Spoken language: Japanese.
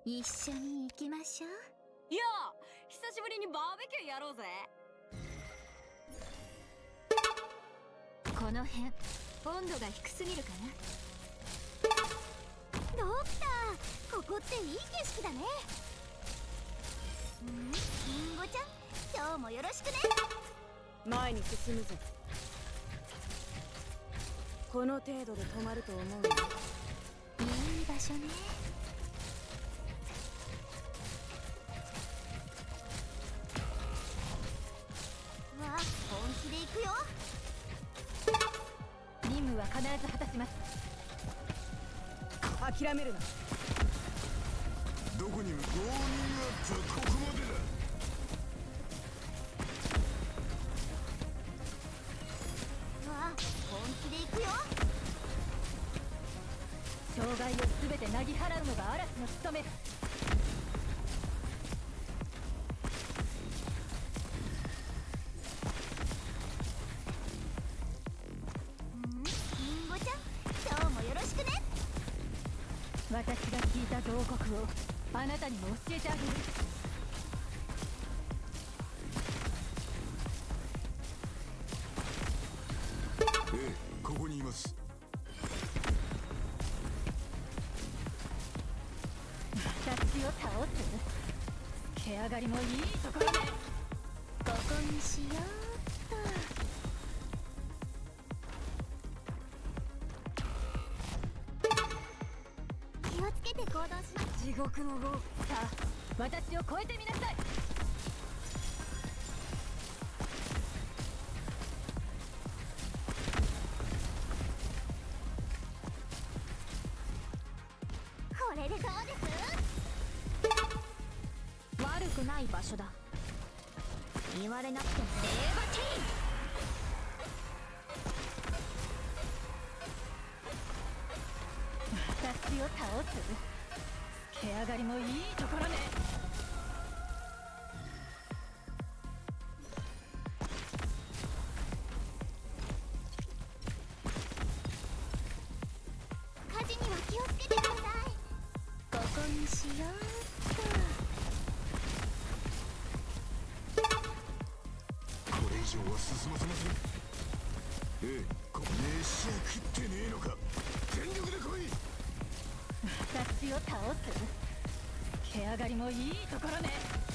一緒に行きましょう。 いや、久しぶりにバーベキューやろうぜ。 この辺温度が低すぎるかな。ドクター、ここっていい景色だね。リンゴちゃん、今日もよろしくね。 前に進むぞ。この程度で止まると思うよ。 いい場所ね。わあ、本気で行くよ。 任務は必ず果たします。諦めるな。 どこに向かう？ウォーミングアップはここまでだ。 わあ、本気で行くよ。 障害を全てなぎ払うのが嵐の務め。 リンゴちゃん、今日もよろしくね。 私が聞いた慟哭をあなたにも教えてあげる。 ええ、ここにいます。 私を倒す？毛上がりもいいところで。 ここにしようっと。気をつけて行動します。 地獄の牢。さあ、私を超えてみなさい。 これでどうです？悪くない場所だ。言われなくても。レーバティーン。 私を倒す？毛上がりもいいところね。 火事には気をつけてください。ここにしようっと。 これ以上は進ませません。ええ、こ飯は食ってねえのか。全力で来い。 私を倒す？毛上がりもいいところね。